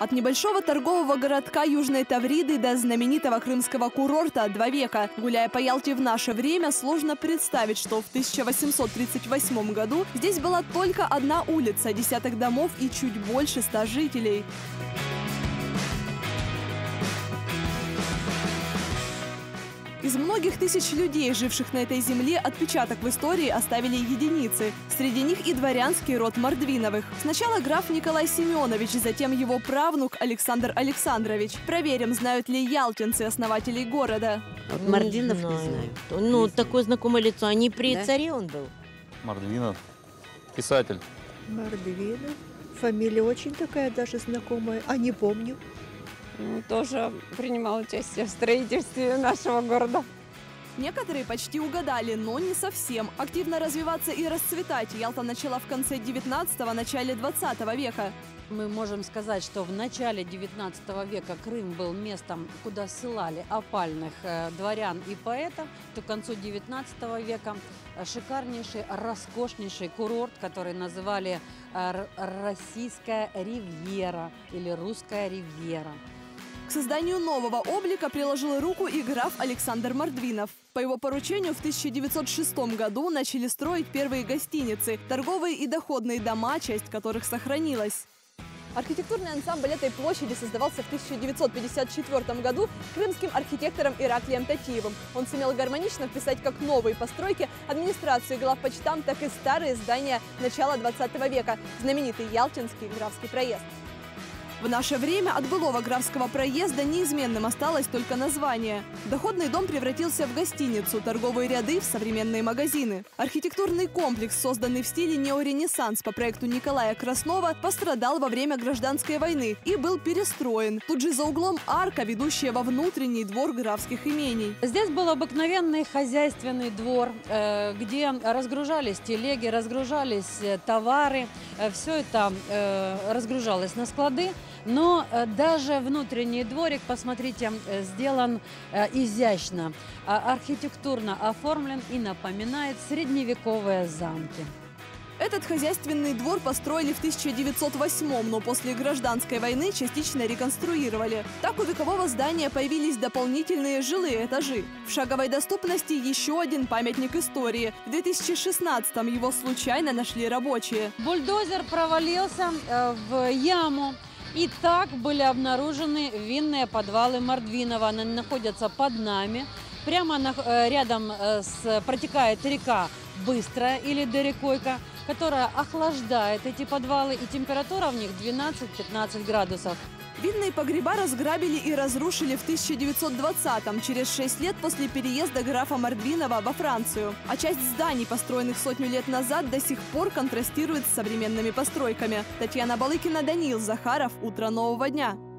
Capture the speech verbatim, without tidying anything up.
От небольшого торгового городка Южной Тавриды до знаменитого крымского курорта два века. Гуляя по Ялте в наше время, сложно представить, что в тысяча восемьсот тридцать восьмом году здесь была только одна улица, десяток домов и чуть больше ста жителей. Из многих тысяч людей, живших на этой земле, отпечаток в истории оставили единицы. Среди них и дворянский род Мордвиновых. Сначала граф Николай Семенович, затем его правнук Александр Александрович. Проверим, знают ли ялтинцы основателей города. Вот Мордвинов не, не знаю. Ну, Есть. Такое знакомое лицо. А не при да? царе он был? Мордвинов. Писатель. Мордвинов. Фамилия очень такая даже знакомая. А не помню. Ну, тоже принимал участие в строительстве нашего города. Некоторые почти угадали, но не совсем. Активно развиваться и расцветать Ялта начала в конце девятнадцатого – начале двадцатого века. Мы можем сказать, что в начале девятнадцатого века Крым был местом, куда ссылали опальных э, дворян и поэтов, то к концу девятнадцатого века шикарнейший, роскошнейший курорт, который называли э, Российская ривьера или Русская ривьера. К созданию нового облика приложил руку и граф Александр Мордвинов. По его поручению в тысяча девятьсот шестом году начали строить первые гостиницы, торговые и доходные дома, часть которых сохранилась. Архитектурный ансамбль этой площади создавался в тысяча девятьсот пятьдесят четвёртом году крымским архитектором Ираклием Татиевым. Он сумел гармонично вписать как новые постройки администрации главпочтам, так и старые здания начала двадцатого века, знаменитый Ялтинский графский проезд. В наше время от былого графского проезда неизменным осталось только название. Доходный дом превратился в гостиницу, торговые ряды в современные магазины. Архитектурный комплекс, созданный в стиле неоренессанс по проекту Николая Краснова, пострадал во время гражданской войны и был перестроен. Тут же за углом арка, ведущая во внутренний двор графских имений. Здесь был обыкновенный хозяйственный двор, где разгружались телеги, разгружались товары. Все это разгружалось на склады. Но э, даже внутренний дворик, посмотрите, э, сделан э, изящно, э, архитектурно оформлен и напоминает средневековые замки. Этот хозяйственный двор построили в тысяча девятьсот восьмом, но после гражданской войны частично реконструировали. Так у векового здания появились дополнительные жилые этажи. В шаговой доступности еще один памятник истории. В две тысячи шестнадцатом его случайно нашли рабочие. Бульдозер провалился э, в яму. И так были обнаружены винные подвалы Мордвинова. Они находятся под нами. Прямо на, рядом с, протекает река Быстрая или Дерекойка, которая охлаждает эти подвалы. И температура в них двенадцать-пятнадцать градусов. Винные погреба разграбили и разрушили в тысяча девятьсот двадцатом, через шесть лет после переезда графа Мордвинова во Францию. А часть зданий, построенных сотню лет назад, до сих пор контрастирует с современными постройками. Татьяна Балыкина, Даниил Захаров. Утро нового дня.